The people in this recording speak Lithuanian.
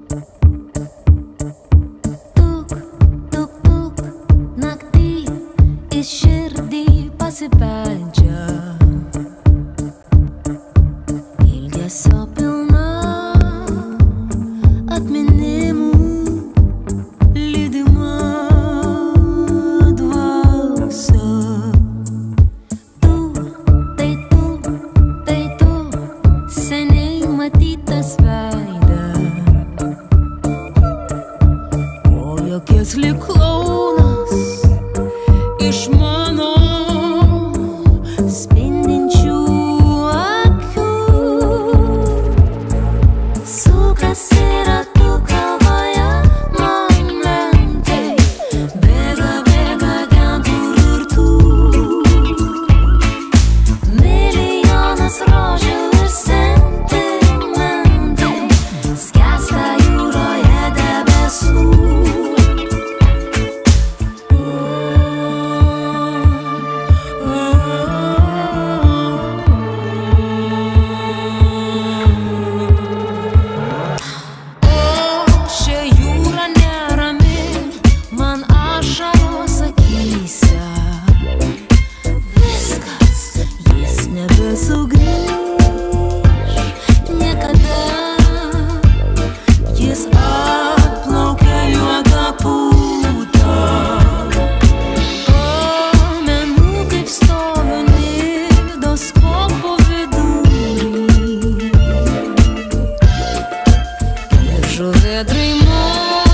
Tuk, tuk, tuk, naktį į širdį pasibeldžia. Ilgesio pilna atminimų lydima dvasia. Tai tu, seniai matytas veidas, o jokies lyg klounas iš mano spindinčių akių. Sukasi ratu galvoje momentai, bėga, bėga ten kur ir tu. Milijonas rožių ir sentimentai skęsta jūroje debesų. Šia jūra nerami, man ašaros akyse. Viskas, jis nebesugrįš niekada. Jis atplaukia juoda pūta. Pamenu, kaip stoviu Nidos kopų vidury, ir žuvėdrai